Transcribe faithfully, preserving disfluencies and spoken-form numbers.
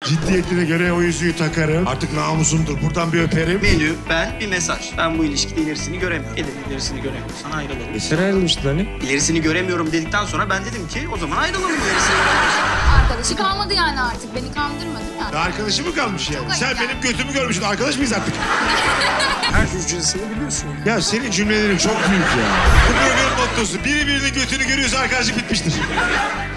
Ciddiyetine göre o yüzüğü takarım. Artık namusumdur. Buradan bir öperim. Menü, ben, bir mesaj. Ben bu ilişkide ilerisini göremiyorum. Edelim, ilerisini göremiyorsan ayrılalım. E sen ayrılmıştın hani? İlerisini göremiyorum dedikten sonra ben dedim ki o zaman ayrılalım ilerisini göremiyorsan. Arkadaşı kalmadı yani artık. Beni kandırma değil mi? Arkadaşı mı kalmış yani? Çok Sen ayıp benim yani. götümü görmüşsün. Arkadaş mıyız artık? Her hücresini biliyorsun. Ya senin cümlelerin çok büyük ya. Bu programın mottosu. Biri birinin götünü görüyorsa arkadaşlık bitmiştir.